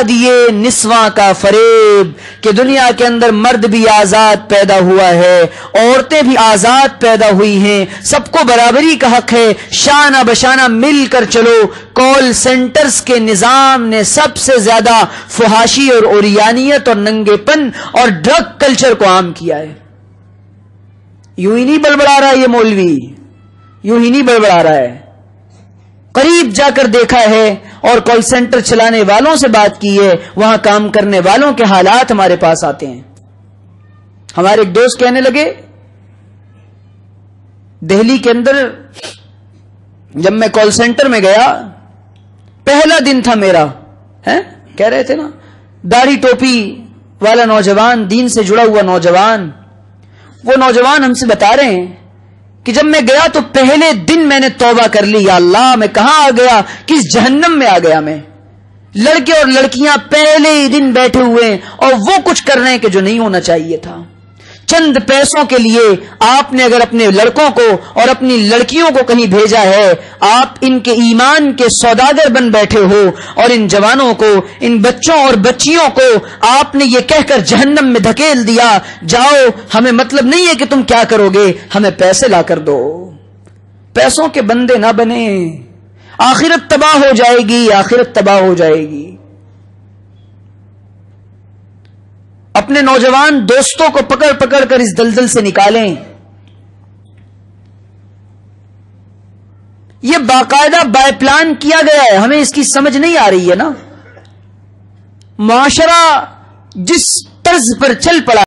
دیے نسواں کا فریب کہ دنیا کے اندر مرد بھی آزاد پیدا ہوا ہے، عورتیں بھی آزاد پیدا ہوئی ہیں، سب کو برابری کا حق ہے، شانہ بشانہ مل کر چلو۔ کال سینٹرز کے نظام نے سب سے زیادہ فحاشی اور اوریانیت اور ننگے پن اور ڈرگ کلچر کو عام کیا ہے۔ یوں ہی نہیں بڑبڑا رہا یہ مولوی، یوں ہی نہیں بڑبڑا رہا ہے، قریب جا کر دیکھا ہے اور کال سینٹر چلانے والوں سے بات کی ہے، وہاں کام کرنے والوں کے حالات ہمارے پاس آتے ہیں۔ ہمارے ایک دوست کہنے لگے دہلی کے اندر جب میں کال سینٹر میں گیا، پہلا دن تھا میرا، کہہ رہے تھے نا داڑھی ٹوپی والا نوجوان، دین سے جڑا ہوا نوجوان، وہ نوجوان ہم سے بتا رہے ہیں کہ جب میں گیا تو پہلے دن میں نے توبہ کر لی، یا اللہ میں کہاں آ گیا، کس جہنم میں آ گیا میں۔ لڑکے اور لڑکیاں پہلے ہی دن بیٹھے ہوئے ہیں اور وہ کچھ کر رہے ہیں کہ جو نہیں ہونا چاہیے تھا۔ چند پیسوں کے لیے آپ نے اگر اپنے لڑکوں کو اور اپنی لڑکیوں کو کہیں بھیجا ہے، آپ ان کے ایمان کے سوداگر بن بیٹھے ہو، اور ان جوانوں کو، ان بچوں اور بچیوں کو آپ نے یہ کہہ کر جہنم میں دھکیل دیا، جاؤ ہمیں مطلب نہیں ہے کہ تم کیا کرو گے، ہمیں پیسے لا کر دو۔ پیسوں کے بندے نہ بنے، آخرت تباہ ہو جائے گی، آخرت تباہ ہو جائے گی۔ اپنے نوجوان دوستوں کو پکڑ پکڑ کر اس دلدل سے نکالیں۔ یہ باقاعدہ بائی پلان کیا گیا ہے، ہمیں اس کی سمجھ نہیں آ رہی ہے نا۔ معاشرہ جس طرز پر چل پڑا